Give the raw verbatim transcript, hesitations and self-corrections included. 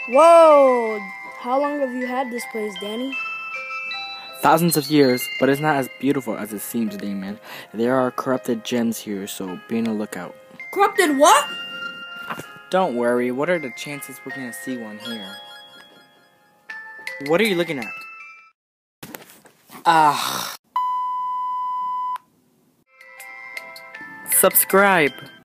Whoa! How long have you had this place, Danny? Thousands of years, but it's not as beautiful as it seems, Damien. There are corrupted gems here, so be on the lookout. Corrupted what? Don't worry, what are the chances we're gonna see one here? What are you looking at? Ah. Subscribe.